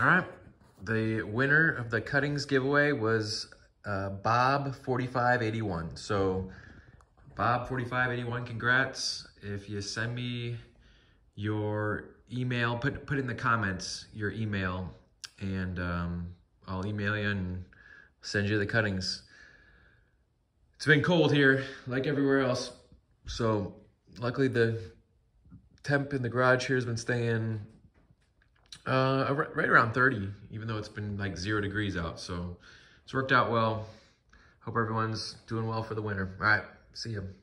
All right, the winner of the cuttings giveaway was Bob4581. So Bob4581, congrats. If you send me your email, put in the comments your email, and I'll email you and send you the cuttings. It's been cold here, like everywhere else. So luckily the temp in the garage here has been staying right around 30, even though it's been like 0 degrees out. So it's worked out well. Hope everyone's doing well for the winter. All right, see you.